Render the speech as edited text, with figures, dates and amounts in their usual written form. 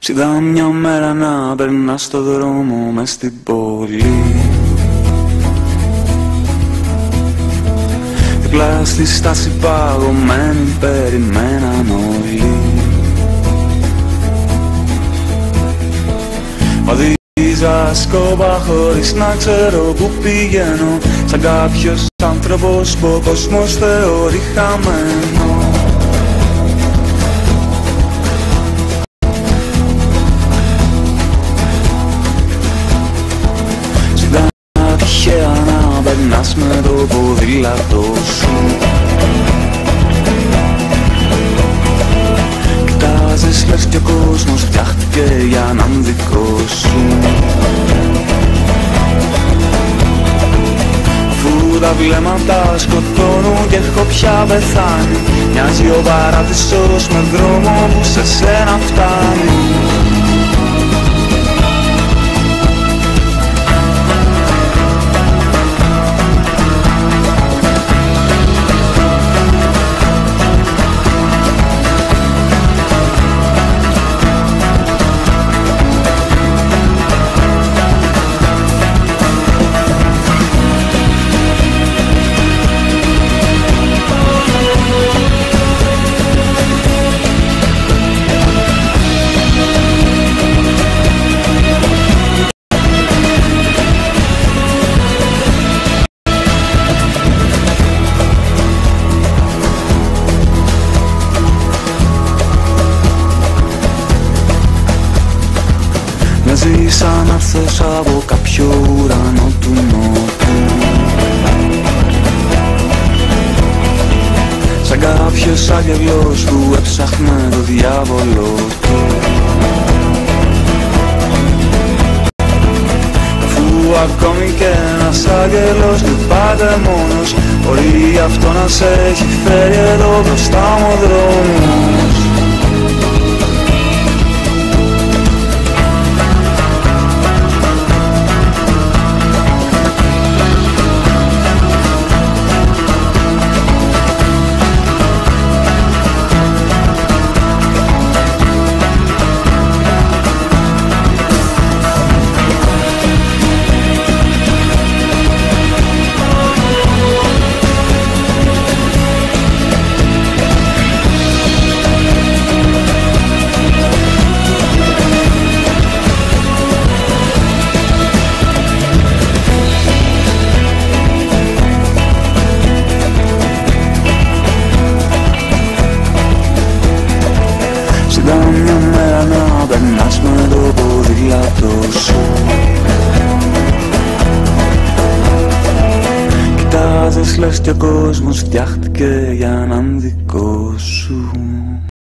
Είδα μια μέρα να περνά στο δρόμο μες στην πόλη. Δίπλα στη στάση παγωμένη περιμέναν όλοι. Οδήγησα σκόπα χωρίς να ξέρω που πηγαίνω, σαν κάποιος άνθρωπος που ο κόσμος θεωρεί χαμένο. Τυχαία να περνάς με το ποδήλατο σου. Κοιτάζεις λες και ο κόσμος φτιάχτηκε για έναν δικό σου. Αφού τα βλέμματα σκοτώνουν και έχω πια πεθάνει, μοιάζει ο παράδεισος με δρόμο που σε σένα φτάνει. Μοιάζει σαν να έρθες από κάποιο ουρανό του νότου, σαν κάποιος άγγελος που έψαχνε το διάβολο του. Αφού ακόμη και ένας άγγελος λυπάται μόνος, μπορεί αυτό να σε έχει φέρει εδώ μπροστά μου ο δρόμος. Είδα μια μέρα να περνάς με το ποδήλατο σου. Κοιτάζεις λες και ο κόσμος φτιάχτηκε για έναν δικό σου.